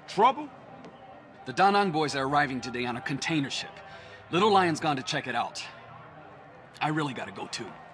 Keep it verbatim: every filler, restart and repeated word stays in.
Trouble? The Da Nang boys are arriving today on a container ship. Little Lion's gone to check it out. I really gotta go too.